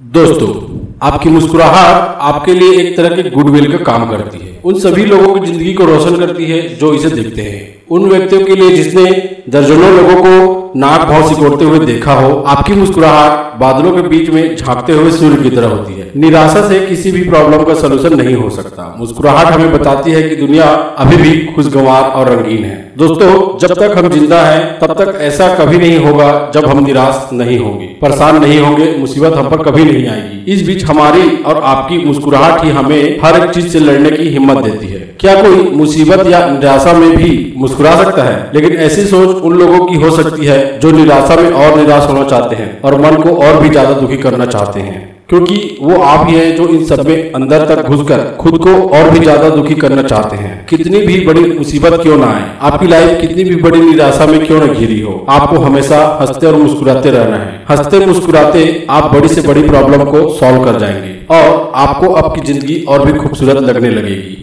दोस्तों, आपकी मुस्कुराहट आपके लिए एक तरह के गुडविल का काम करती है। उन सभी लोगों की जिंदगी को रोशन करती है जो इसे देखते हैं। उन व्यक्तियों के लिए जिसने दर्जनों लोगों को नाक भाव सिकोड़ते हुए देखा हो, आपकी मुस्कुराहट बादलों के बीच में झांकते हुए सूर्य की तरह होती है। निराशा से किसी भी प्रॉब्लम का सलूशन नहीं हो सकता। मुस्कुराहट हमें बताती है कि दुनिया अभी भी खुशगवार और रंगीन है। दोस्तों, जब तक हम जिंदा हैं तब तक ऐसा कभी नहीं होगा जब हम निराश नहीं होंगे, परेशान नहीं होंगे, मुसीबत हम पर कभी नहीं आएगी। इस बीच हमारी और आपकी मुस्कुराहट ही हमें हर एक चीज से लड़ने की हिम्मत देती है। क्या कोई मुसीबत या निराशा में भी मुस्कुरा सकता है? लेकिन ऐसी सोच उन लोगों की हो सकती है जो निराशा में और निराश होना चाहते हैं और मन को और भी ज्यादा दुखी करना चाहते हैं, क्योंकि वो आप ही हैं जो इन सब में अंदर तक घुसकर खुद को और भी ज्यादा दुखी करना चाहते हैं। कितनी भी बड़ी मुसीबत क्यों ना आए, आपकी लाइफ कितनी भी बड़ी निराशा में क्यों न घिरी हो, आपको हमेशा हंसते और मुस्कुराते रहना है। हंसते मुस्कुराते आप बड़ी से बड़ी प्रॉब्लम को सॉल्व कर जाएंगे और आपको आपकी जिंदगी और भी खूबसूरत लगने लगेगी।